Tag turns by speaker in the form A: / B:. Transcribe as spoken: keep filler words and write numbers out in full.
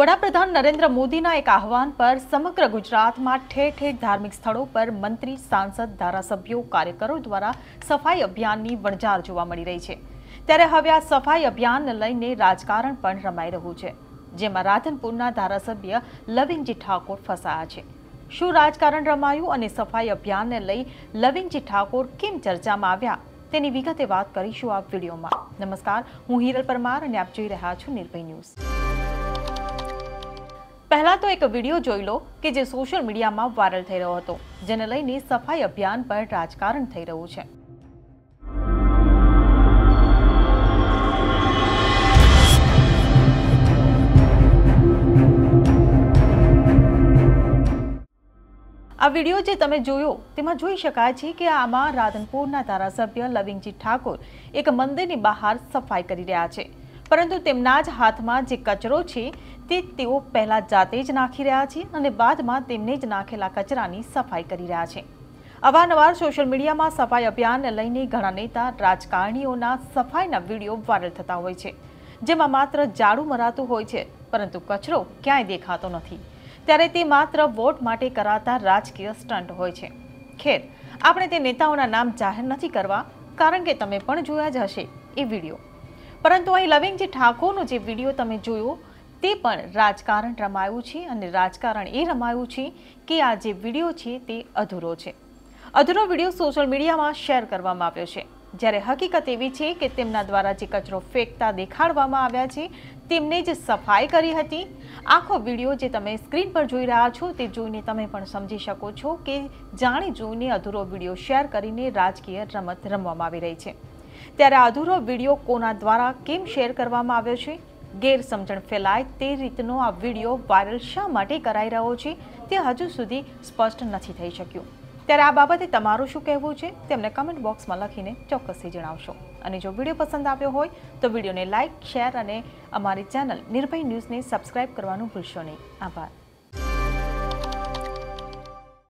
A: વડાપ્રધાન નરેન્દ્ર મોદીના એક આહવાન પર સમગ્ર ગુજરાતમાં ઠેર ઠેર ધાર્મિક સ્થળો પર મંત્રી, સાંસદ, ધારાસભ્યો, કાર્યકરો દ્વારા સફાઈ અભિયાનની વણઝાર જોવા મળી રહી છે। ત્યારે હવે આ સફાઈ અભિયાનને લઈને રાજકારણ પણ રમાઈ રહ્યું છે, જેમાં રાધનપુરના ધારાસભ્ય લવિંગજી ઠાકોર ફસાયા છે। શું રાજકારણ રમાયું અને સફાઈ અભિયાનને લઈ લવિંગજી ઠાકોર કેમ ચર્ચામાં આવ્યા તેની વિગતે વાત કરીશું આ વિડીયોમાં। નમસ્કાર, હું હિરલ પરમાર અને આપ જોઈ રહ્યા છો નિર્ભય ન્યૂઝ। પહેલા તો એક વિડીયો જોઈ લો કે જે સોશિયલ મીડિયામાં વાયરલ થઈ રહ્યો હતો, જેને લઈને સફાઈ અભિયાન પર રાજકારણ થઈ રહ્યું છે। આ વિડીયો જે તમે જોયો તેમાં જોઈ શકાય છે કે આમાં રાધનપુરના ધારાસભ્ય લવિંગજી ઠાકોર એક મંદિરની બહાર સફાઈ કરી રહ્યા છે, પરંતુ તેમના જ હાથમાં જે કચરો છે તે તેઓ પહેલા જાતે જ નાખી રહ્યા છે અને બાદમાં તેમને જ નાખેલા કચરાની સફાઈ કરી રહ્યા છે। અવારનવાર સોશિયલ મીડિયામાં સફાઈ અભિયાનને લઈને ઘણા નેતા, રાજકારણીઓના સફાઈના વિડીયો વાયરલ થતા હોય છે, જેમાં માત્ર ઝાડુ મરાતું હોય છે, પરંતુ કચરો ક્યાંય દેખાતો નથી। ત્યારે તે માત્ર વોટ માટે કરાતા રાજકીય સ્ટન્ટ હોય છે। ખેર, આપણે તે નેતાઓના નામ જાહેર નથી કરવા, કારણ કે તમે પણ જોયા જ હશે એ વિડીયો, પરંતુ અહીં લવિંગજી ઠાકોરનો જે વિડીયો તમે જોયો તે પણ રાજકારણ રમાયું છે અને રાજકારણ એ રમાયું છે કે આ જે વિડીયો છે તે અધૂરો છે। અધૂરો વિડીયો સોશિયલ મીડિયામાં શેર કરવામાં આવ્યો છે, જ્યારે હકીકત એવી છે કે તેમના દ્વારા જે કચરો ફેંકતા દેખાડવામાં આવ્યા છે તેમને જ સફાઈ કરી હતી। આખો વિડીયો જે તમે સ્ક્રીન પર જોઈ રહ્યા છો તે જોઈને તમે પણ સમજી શકો છો કે જાણી જોઈને અધૂરો વિડીયો શેર કરીને રાજકીય રમત રમવામાં આવી રહી છે। ત્યારે આ અધૂરો વિડીયો કોના દ્વારા કેમ શેર કરવામાં આવ્યો છે, ગેરસમજણ ફેલાય તે રીતનો આ વિડીયો વાયરલ શા માટે કરાઈ રહ્યો છે તે હજુ સુધી સ્પષ્ટ નથી થઈ શક્યું। ત્યારે આ બાબતે તમારું શું કહેવું છે તેમને કમેન્ટ બોક્સમાં લખીને ચોક્કસથી જણાવશો। અને જો વિડીયો પસંદ આવ્યો હોય તો વિડીયોને લાઇક, શેર અને અમારી ચેનલ નિર્ભય ન્યૂઝને સબસ્ક્રાઇબ કરવાનું ભૂલશો નહીં। આભાર।